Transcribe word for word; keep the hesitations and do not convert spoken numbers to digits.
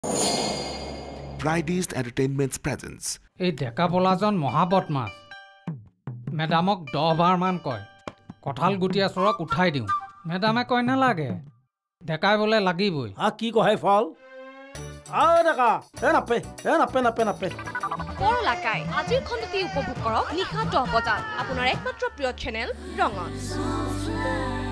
Fridays Entertainment's presence. এই ডেকা পলাজন মহাবদমাছ মেডামক দহ বাৰ মান কয় কঁঠাল গুটিয়া চৰক উঠাই দিওঁ মেডামে কয় নালাগে ডেকাই বোলে লাগিবই আ কি কয় ফল আ ডেকা এ নাপে এ নাপে নাপে নাপে কৰলাকাই আজিৰ খণ্ডটি উপভোগ কৰক নিশা দহ বজাত আপোনাৰ একমাত্ৰ প্ৰিয় চেনেল ৰঙত